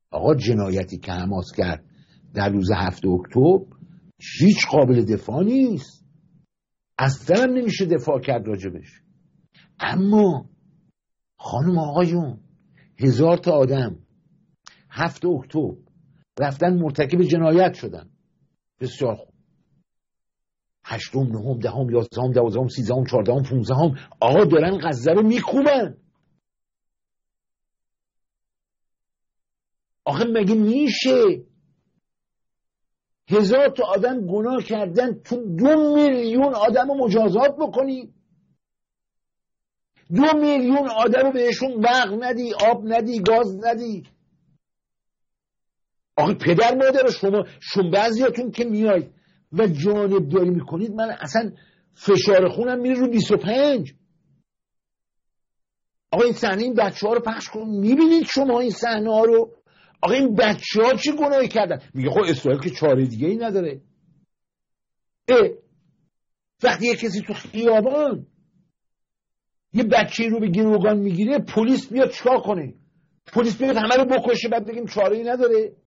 آقا جنایتی که حماس کرد در روز 7 اکتبر هیچ قابل دفاع نیست، اصلا هم نمیشه دفاع کرد راجبش. اما خانم آقایون 1000 تا آدم 7 اکتبر رفتن مرتکب جنایت شدن. بسیار خوب. 8، 9، 10، 11، 12، 13، 14، 15 آقا دارن غزه رو میکوبن. آخه مگه میشه 1000 تا آدم گناه کردن تو 2 میلیون آدم رو مجازات بکنی؟ 2 میلیون آدم رو بهشون برق ندی، آب ندی، گاز ندی. آخه پدر مادر شما بعضیاتون که میاید و جانبداری میکنید، من اصلا فشار خونم میره رو 25. آقا این صحنه این بچه ها رو پخش کن، میبینید شما این صحنه ها رو؟ آقا این بچه ها چی گناهی کردن؟ میگه خب اسرائیل که چاره دیگه ای نداره. وقتی یه کسی تو خیابان یه بچه رو به گروگان میگیره، پلیس بیاد چیکار کنه؟ پلیس بیاد همه رو بکشه بعد بگیم چاره ای نداره؟